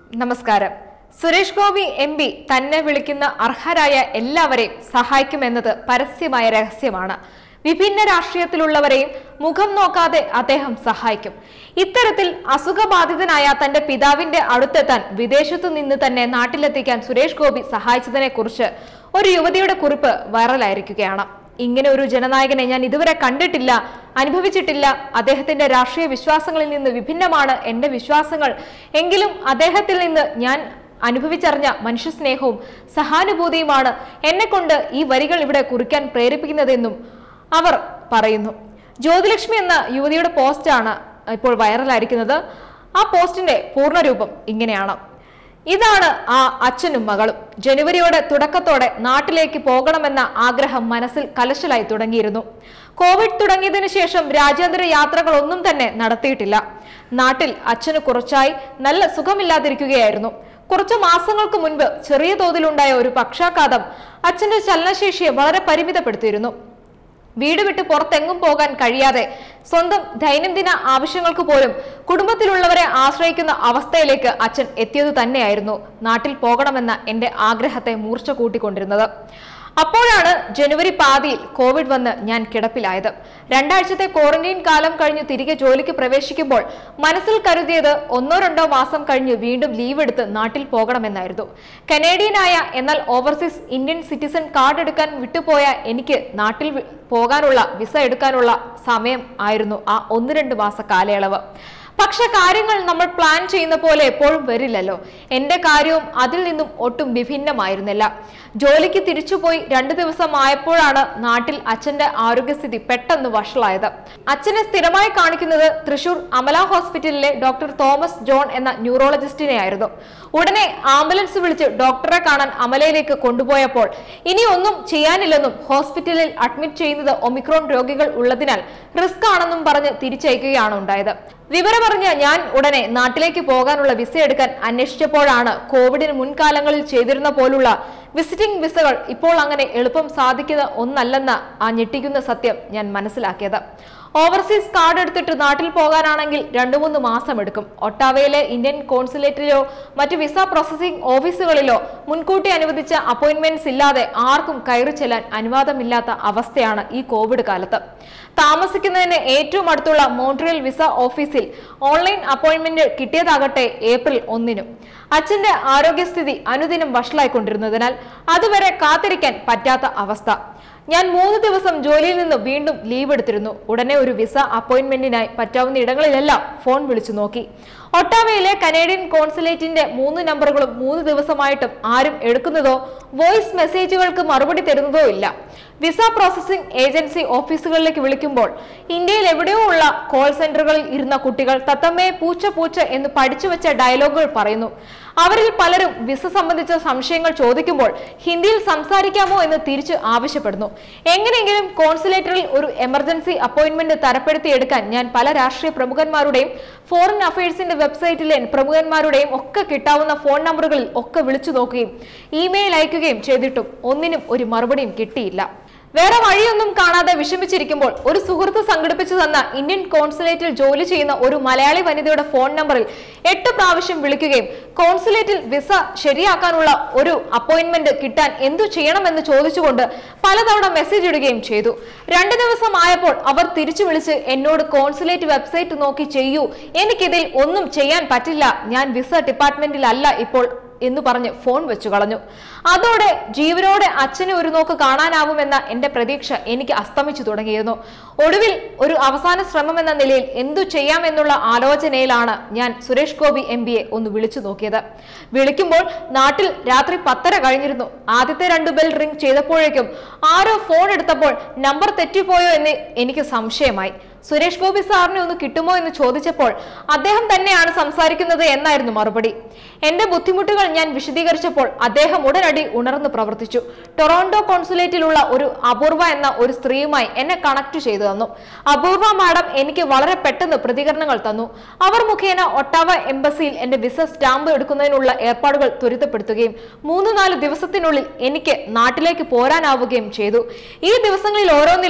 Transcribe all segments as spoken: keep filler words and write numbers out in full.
നമസ്കാരം. Suresh Gopi M P തന്നെ വിളിക്കുന്ന അർഹരായ എല്ലാവരെയും സഹായിക്കുമെന്നത് പരസ്യമായ രഹസ്യമാണ്. വിഭിന്ന രാഷ്ട്രീയത്തിലുള്ളവരെയും മുഖം നോക്കാതെ അദ്ദേഹം സഹായിക്കും. ഇത്തരത്തിൽ അസുഖബാധിതനായ തന്റെ പിതാവിന്റെ അടുത്തെത്താൻ വിദേശത്തു നിന്ന് തന്നെ നാട്ടിലെത്തിക്കാൻ സുരേഷ് ഗോപി സഹായിച്ചതിനെ കുറിച്ച് ഒരു യുവതിയുടെ കുറിപ്പ് വൈറലായിരിക്കുകയാണ്. ഇങ്ങനെ ഒരു ജനനായകനെ ഞാൻ ഇതുവരെ കണ്ടിട്ടില്ല, അനുഭവിച്ചിട്ടില്ല. അദ്ദേഹത്തിന്റെ രാഷ്ട്രീയ വിശ്വാസങ്ങളിൽ നിന്ന് വിഭിന്നമാണ് എന്റെ വിശ്വാസങ്ങൾ. എങ്കിലും അദ്ദേഹത്തിൽ നിന്ന് ഞാൻ അനുഭവിച്ചറിഞ്ഞ മനുഷ്യസ്നേഹവും സഹാനുഭൂതിയുമാണ് എന്നെ കൊണ്ട് ഈ വരികൾ ഇവിടെ കുറിക്കാൻ പ്രേരിപ്പിക്കുന്നതെന്നും അവർ പറയുന്നു. ജ്യോതിലക്ഷ്മി എന്ന യുവതിയുടെ പോസ്റ്റാണ് ഇപ്പോൾ വൈറലായിരിക്കുന്നത്. ആ പോസ്റ്റിന്റെ പൂർണ്ണരൂപം ഇങ്ങനെയാണ്. ഇതാണ് ആ അച്ഛനും മകളും. ജനുവരിയോടെ തുടക്കത്തോടെ നാട്ടിലേക്ക് പോകണമെന്ന ആഗ്രഹം മനസ്സിൽ കലശലായി തുടങ്ങിയിരുന്നു. കോവിഡ് തുടങ്ങിയതിനു ശേഷം രാജ്യാന്തര യാത്രകളൊന്നും തന്നെ നടത്തിയിട്ടില്ല. നാട്ടിൽ അച്ഛന് കുറച്ചായി നല്ല സുഖമില്ലാതിരിക്കുകയായിരുന്നു. കുറച്ചു മാസങ്ങൾക്ക് മുൻപ് ചെറിയ തോതിലുണ്ടായ ഒരു പക്ഷാഘാതം അച്ഛന്റെ ചലനശേഷിയെ വളരെ പരിമിതപ്പെടുത്തിയിരുന്നു. വീട് വിട്ട് പുറത്തെങ്ങും പോകാൻ കഴിയാതെ സ്വന്തം ദൈനംദിന ആവശ്യങ്ങൾക്ക് പോലും കുടുംബത്തിലുള്ളവരെ ആശ്രയിക്കുന്ന അവസ്ഥയിലേക്ക് അച്ഛൻ എത്തിയതു തന്നെയായിരുന്നു നാട്ടിൽ പോകണമെന്ന എന്റെ ആഗ്രഹത്തെ മൂർച്ച കൂട്ടിക്കൊണ്ടിരുന്നത്. അപ്പോഴാണ് ജനുവരി പാതിയിൽ കോവിഡ് വന്ന് ഞാൻ കിടപ്പിലായത്. രണ്ടാഴ്ചത്തെ ക്വാറന്റൈൻ കാലം കഴിഞ്ഞ് തിരികെ ജോലിക്ക് പ്രവേശിക്കുമ്പോൾ മനസ്സിൽ കരുതിയത് ഒന്നോ രണ്ടോ മാസം കഴിഞ്ഞ് വീണ്ടും ലീവ് എടുത്ത് നാട്ടിൽ പോകണമെന്നായിരുന്നു. കനേഡിയനായ എന്നാൽ ഓവർസീസ് ഇന്ത്യൻ സിറ്റിസൺ കാർഡ് എടുക്കാൻ വിട്ടുപോയ എനിക്ക് നാട്ടിൽ പോകാനുള്ള വിസ എടുക്കാനുള്ള സമയം ആയിരുന്നു ആ ഒന്ന് രണ്ട് മാസ കാലയളവ്. പക്ഷെ കാര്യങ്ങൾ നമ്മൾ പ്ലാൻ ചെയ്യുന്ന പോലെ എപ്പോഴും വരില്ലല്ലോ. എന്റെ കാര്യവും അതിൽ നിന്നും ഒട്ടും വിഭിന്നമായിരുന്നില്ല. ജോലിക്ക് തിരിച്ചുപോയി രണ്ടു ദിവസം ആയപ്പോഴാണ് നാട്ടിൽ അച്ഛന്റെ ആരോഗ്യസ്ഥിതി പെട്ടെന്ന് വഷളായത്. അച്ഛനെ സ്ഥിരമായി കാണിക്കുന്നത് തൃശൂർ അമല ഹോസ്പിറ്റലിലെ ഡോക്ടർ തോമസ് ജോൺ എന്ന ന്യൂറോളജിസ്റ്റിനെ ആയിരുന്നു. ഉടനെ ആംബുലൻസ് വിളിച്ച് ഡോക്ടറെ കാണാൻ അമലയിലേക്ക് കൊണ്ടുപോയപ്പോൾ ഇനി ഒന്നും ചെയ്യാനില്ലെന്നും ഹോസ്പിറ്റലിൽ അഡ്മിറ്റ് ചെയ്യുന്നത് ഒമിക്രോൺ രോഗികൾ ഉള്ളതിനാൽ റിസ്ക് ആണെന്നും പറഞ്ഞ് തിരിച്ചയക്കുകയാണ് ഉണ്ടായത്. വിവരമറിഞ്ഞ ഞാൻ ഉടനെ നാട്ടിലേക്ക് പോകാനുള്ള വിസ എടുക്കാൻ അന്വേഷിച്ചപ്പോഴാണ് കോവിഡിന് മുൻകാലങ്ങളിൽ ചെയ്തിരുന്ന പോലുള്ള വിസിറ്റിംഗ് വിസകൾ ഇപ്പോൾ അങ്ങനെ എളുപ്പം സാധിക്കുന്ന ഒന്നല്ലെന്ന ആ ഞെട്ടിക്കുന്ന സത്യം ഞാൻ മനസ്സിലാക്കിയത്. ഓവർസീസ് കാർഡ് എടുത്തിട്ട് നാട്ടിൽ പോകാനാണെങ്കിൽ രണ്ടു മൂന്ന് മാസം എടുക്കും. ഒട്ടാവയിലെ ഇന്ത്യൻ കോൺസുലേറ്റിലോ മറ്റു വിസ പ്രോസസിംഗ് ഓഫീസുകളിലോ മുൻകൂട്ടി അനുവദിച്ച അപ്പോയിന്റ്മെന്റ്സ് ഇല്ലാതെ ആർക്കും കയറി ചെല്ലാൻ അനുവാദമില്ലാത്ത അവസ്ഥയാണ് ഈ കോവിഡ് കാലത്ത്. താമസിക്കുന്നതിന് ഏറ്റവും അടുത്തുള്ള മോൺട്രിയൽ വിസ ഓഫീസിൽ ഓൺലൈൻ അപ്പോയിന്റ്മെന്റ് കിട്ടിയതാകട്ടെ ഏപ്രിൽ ഒന്നിനും. അച്ഛന്റെ ആരോഗ്യസ്ഥിതി അനുദിനം വഷളായിക്കൊണ്ടിരുന്നതിനാൽ അതുവരെ കാത്തിരിക്കാൻ പറ്റാത്ത അവസ്ഥ. ഞാൻ മൂന്ന് ദിവസം ജോലിയിൽ നിന്ന് വീണ്ടും ലീവ് എടുത്തിരുന്നു. ഉടനെ ഒരു വിസ അപ്പോയിന്റ്മെന്റിനായി പറ്റാവുന്ന ഇടങ്ങളിലെല്ലാം ഫോൺ വിളിച്ചു നോക്കി. ഒട്ടാവയിലെ കനേഡിയൻ കോൺസുലേറ്റിന്റെ മൂന്ന് നമ്പറുകളും മൂന്ന് ദിവസമായിട്ടും ആരും എടുക്കുന്നതോ വോയിസ് മെസ്സേജുകൾക്ക് മറുപടി തരുന്നതോ ഇല്ല. വിസ പ്രോസസിംഗ് ഏജൻസി ഓഫീസുകളിലേക്ക് വിളിക്കുമ്പോൾ ഇന്ത്യയിൽ എവിടെയോ ഉള്ള കോൾ സെന്ററുകളിൽ ഇരുന്ന കുട്ടികൾ തത്തമ്മയെ പൂച്ച പൂച്ച എന്ന് പഠിച്ചു വെച്ച ഡയലോഗുകൾ പറയുന്നു. അവരിൽ പലരും വിസ സംബന്ധിച്ച സംശയങ്ങൾ ചോദിക്കുമ്പോൾ ഹിന്ദിയിൽ സംസാരിക്കാമോ എന്ന് തിരിച്ച് ആവശ്യപ്പെടുന്നു. എങ്ങനെയെങ്കിലും കോൺസുലേറ്ററിൽ ഒരു എമർജൻസി അപ്പോയിന്റ്മെന്റ് തരപ്പെടുത്തിയെടുക്കാൻ ഞാൻ പല രാഷ്ട്രീയ പ്രമുഖന്മാരുടെയും ഫോറിൻ അഫയേഴ്സിന്റെ വെബ്സൈറ്റിലെ പ്രമുഖന്മാരുടെയും ഒക്കെ കിട്ടാവുന്ന ഫോൺ നമ്പറുകളിൽ ഒക്കെ വിളിച്ചു നോക്കുകയും ഇമെയിൽ അയക്കുകയും ചെയ്തിട്ടും ഒന്നിനും ഒരു മറുപടിയും കിട്ടിയില്ല. വേറെ വഴിയൊന്നും കാണാതെ വിഷമിച്ചിരിക്കുമ്പോൾ ഒരു സുഹൃത്ത് സംഘടിപ്പിച്ചു തന്ന ഇന്ത്യൻ കോൺസുലേറ്റിൽ ജോലി ചെയ്യുന്ന ഒരു മലയാളി വനിതയുടെ ഫോൺ നമ്പറിൽ എട്ട് പ്രാവശ്യം വിളിക്കുകയും കോൺസുലേറ്റിൽ വിസ ശരിയാക്കാനുള്ള ഒരു അപ്പോയിന്റ്മെന്റ് കിട്ടാൻ എന്തു ചെയ്യണമെന്ന് ചോദിച്ചുകൊണ്ട് പലതവണ മെസ്സേജ് ഇടുകയും ചെയ്തു. രണ്ടു ദിവസം ആയപ്പോൾ അവർ തിരിച്ചു വിളിച്ച് എന്നോട് കോൺസുലേറ്റ് വെബ്സൈറ്റ് നോക്കി ചെയ്യൂ, എനിക്കിതിൽ ഒന്നും ചെയ്യാൻ പറ്റില്ല, ഞാൻ വിസ ഡിപ്പാർട്ട്മെന്റിലല്ല ഇപ്പോൾ എന്ന് പറഞ്ഞ് ഫോൺ വെച്ചു കളഞ്ഞു. അതോടെ ജീവനോടെ അച്ഛനെ ഒരു നോക്ക് കാണാനാവുമെന്ന എന്റെ പ്രതീക്ഷ എനിക്ക് അസ്തമിച്ചു തുടങ്ങിയിരുന്നു. ഒടുവിൽ ഒരു അവസാന ശ്രമം എന്ന നിലയിൽ എന്തു ചെയ്യാമെന്നുള്ള ആലോചനയിലാണ് ഞാൻ സുരേഷ് ഗോപി എം പിയെ ഒന്ന് വിളിച്ചു നോക്കിയത്. വിളിക്കുമ്പോൾ നാട്ടിൽ രാത്രി പത്തര കഴിഞ്ഞിരുന്നു. ആദ്യത്തെ രണ്ടു ബെൽ റിംഗ് ചെയ്തപ്പോഴേക്കും ആരോ ഫോൺ എടുത്തപ്പോൾ നമ്പർ തെറ്റിപ്പോയോ എന്ന് എനിക്ക് സംശയമായി. സുരേഷ് ഗോപി സാറിനെ ഒന്ന് കിട്ടുമോ എന്ന് ചോദിച്ചപ്പോൾ അദ്ദേഹം തന്നെയാണ് സംസാരിക്കുന്നത് എന്നായിരുന്നു മറുപടി. എന്റെ ബുദ്ധിമുട്ടുകൾ ഞാൻ വിശദീകരിച്ചപ്പോൾ അദ്ദേഹം ഉടനടി ഉണർന്നു പ്രവർത്തിച്ചു. ടൊറോണ്ടോ കോൺസുലേറ്റിലുള്ള ഒരു അപൂർവ എന്ന ഒരു സ്ത്രീയുമായി എന്നെ കണക്ട് ചെയ്തു തന്നു. അപൂർവ മാഡം എനിക്ക് വളരെ പെട്ടെന്ന് പ്രതികരണങ്ങൾ തന്നു. അവർ മുഖേന ഒട്ടാവ എംബസിയിൽ എന്റെ വിസ സ്റ്റാമ്പ് എടുക്കുന്നതിനുള്ള ഏർപ്പാടുകൾ ത്വരിതപ്പെടുത്തുകയും മൂന്ന് നാല് ദിവസത്തിനുള്ളിൽ എനിക്ക് നാട്ടിലേക്ക് പോരാനാവുകയും ചെയ്തു. ഈ ദിവസങ്ങളിൽ ഓരോന്നിലും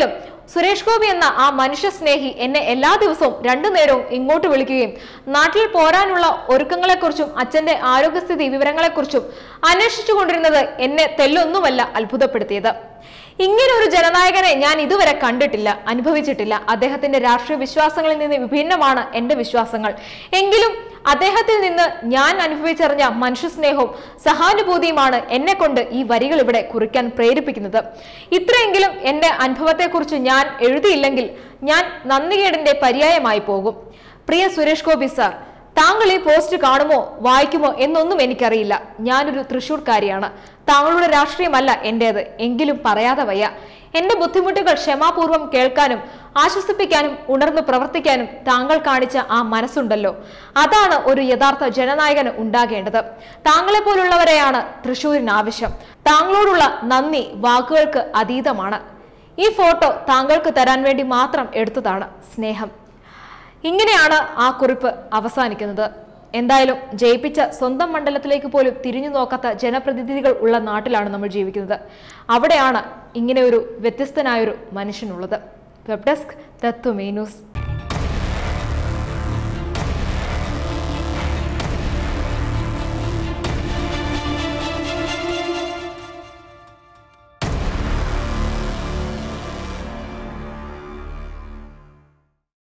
സുരേഷ് ഗോപി എന്ന ആ മനുഷ്യ സ്നേഹി എന്നെ എല്ലാ ദിവസവും രണ്ടു നേരവും ഇങ്ങോട്ട് വിളിക്കുകയും നാട്ടിൽ പോരാനുള്ള ഒരുക്കങ്ങളെക്കുറിച്ചും അച്ഛന്റെ ആരോഗ്യസ്ഥിതി വിവരങ്ങളെക്കുറിച്ചും അന്വേഷിച്ചു കൊണ്ടിരുന്നത് എന്നെ തെല്ലൊന്നുമല്ല അത്ഭുതപ്പെടുത്തിയത്. ഇങ്ങനെ ഒരു ജനനായകനെ ഞാൻ ഇതുവരെ കണ്ടിട്ടില്ല, അനുഭവിച്ചിട്ടില്ല. അദ്ദേഹത്തിന്റെ രാഷ്ട്രീയ വിശ്വാസങ്ങളിൽ നിന്ന് വിഭിന്നമാണ് എന്റെ വിശ്വാസങ്ങൾ. എങ്കിലും അദ്ദേഹത്തിൽ നിന്ന് ഞാൻ അനുഭവിച്ചറിഞ്ഞ മനുഷ്യസ്നേഹവും സഹാനുഭൂതിയുമാണ് എന്നെ കൊണ്ട് ഈ വരികൾ ഇവിടെ കുറിക്കാൻ പ്രേരിപ്പിക്കുന്നത്. ഇത്രയെങ്കിലും എന്റെ അനുഭവത്തെക്കുറിച്ച് ഞാൻ എഴുതിയില്ലെങ്കിൽ ഞാൻ നന്ദികേടിന്റെ പര്യായമായി പോകും. പ്രിയ സുരേഷ് ഗോപി സാർ, താങ്കൾ ഈ പോസ്റ്റ് കാണുമോ വായിക്കുമോ എന്നൊന്നും എനിക്കറിയില്ല. ഞാനൊരു തൃശ്ശൂർക്കാരിയാണ്. താങ്കളുടെ രാഷ്ട്രീയമല്ല എന്റേത്. എങ്കിലും പറയാതെ വയ്യ. എന്റെ ബുദ്ധിമുട്ടുകൾ ക്ഷമാപൂർവ്വം കേൾക്കാനും ആശ്വസിപ്പിക്കാനും ഉണർന്നു പ്രവർത്തിക്കാനും താങ്കൾ കാണിച്ച ആ മനസ്സുണ്ടല്ലോ, അതാണ് ഒരു യഥാർത്ഥ ജനനായകന് ഉണ്ടാകേണ്ടത്. താങ്കളെ പോലുള്ളവരെയാണ് തൃശ്ശൂരിന് ആവശ്യം. താങ്കളോടുള്ള നന്ദി വാക്കുകൾക്ക് അതീതമാണ്. ഈ ഫോട്ടോ താങ്കൾക്ക് തരാൻ വേണ്ടി മാത്രം എടുത്തതാണ്. സ്നേഹം. ഇങ്ങനെയാണ് ആ കുറിപ്പ് അവസാനിക്കുന്നത്. എന്തായാലും ജയിപ്പിച്ച സ്വന്തം മണ്ഡലത്തിലേക്ക് പോലും തിരിഞ്ഞു നോക്കാത്ത ജനപ്രതിനിധികൾ ഉള്ള നാട്ടിലാണ് നമ്മൾ ജീവിക്കുന്നത്. അവിടെയാണ് ഇങ്ങനെ ഒരു വ്യത്യസ്തനായൊരു മനുഷ്യനുള്ളത്. വെബ് ഡെസ്ക് തത്വമേ ന്യൂസ്.